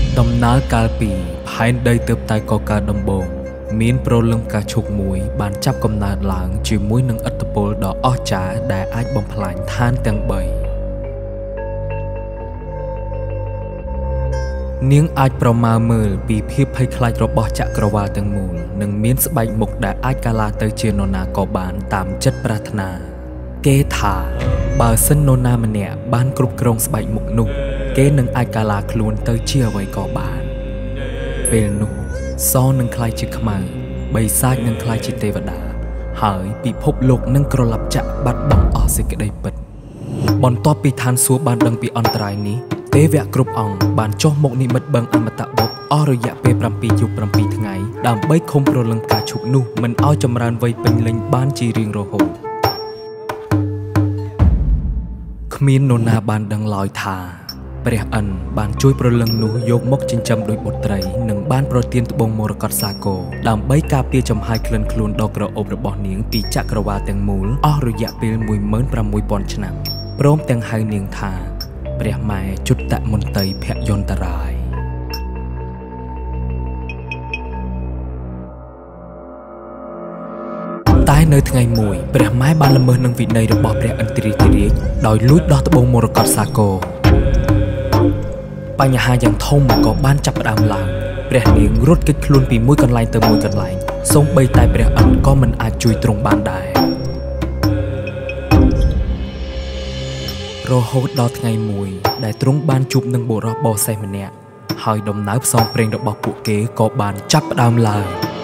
ដំណើរកាលពីផែនដីទើបតែកកើតដំបូងមានប្រលឹងផ្កាឈូកមួយបានចាប់កំណើតឡើងជាមួយនឹងឥទ្ធិពលដ៏អស្ចារ្យដែលអាចបំផ្លាញឋានទាំង3នាងអាចប្រមាលមើលពីភាពភ័យខ្លាចរបស់ចក្រវាឡទាំងមូលនិងមានស្បែកមុខដែលអាចកាឡាទៅជានរណាក៏បានតាមចិត្តប្រាថ្នាគេថាបើសិននរណាម្នាក់បានគ្រប់គ្រងស្បែកមុខនោះគេនឹងអាចកាឡាខ្លួនទៅជាអ្វីក៏បានពេលនោះសនឹងក្លាយជាខ្មៅបិសាចនឹងក្លាយជាទេវតាហើយពិភពលោកនឹងក្រឡាប់ចាក់បាត់បង់អស់សេចក្តីពិតបន្ទាប់ពីឋានសួគ៌បានដឹងពីអន្តរាយនេះទេវៈគ្រប់អង្គបានចុះមកនិមិត្តបឹងអមតបុត្រអស់រយៈពេល7យប់7ថ្ងៃដើម្បីឃុំប្រលឹងផ្កាឈូកនោះមិនឲ្យចម្រើនវ័យពេញលេញបានជារៀងរហូតគ្មាននរណាបានដឹងឡើយថាព្រះឥន្ទបានជួយប្រលឹងនោះយកមកចិញ្ចឹមដោយបុត្រីនិងបានប្រទានត្បូងមរកតសាគរដើម្បីការពារចំហាយក្លិនខ្លួនដ៏ក្រអូបរបស់នាងពីចក្រវាឡទាំងមូលអស់រយៈពេល16000ឆ្នាំព្រមទាំងហៅនាងថាព្រះម៉ែជុត្តមន្តីភយន្តរាយតែនៅថ្ងៃមួយព្រះម៉ែបានល្មើសនឹងវិន័យរបស់ព្រះឥន្ទ្រាធិរាជដោយលួចដោះត្បូងមរកតសាគរបញ្ហាយ៉ាងធំក៏បានចាប់ផ្ដើមឡើងព្រះនាងរត់គេចខ្លួនពីមួយកន្លែងទៅមួយកន្លែងសូម្បីតែព្រះឥន្ទក៏មិនអាចជួយទ្រង់បានដែររហូតដល់ថ្ងៃមួយដែលទ្រង់បានជួបនឹងបុរសបរសេះម្នាក់ហើយដំណើរផ្សងព្រេងរបស់ពួកគេក៏បានចាប់ផ្ដើមឡើង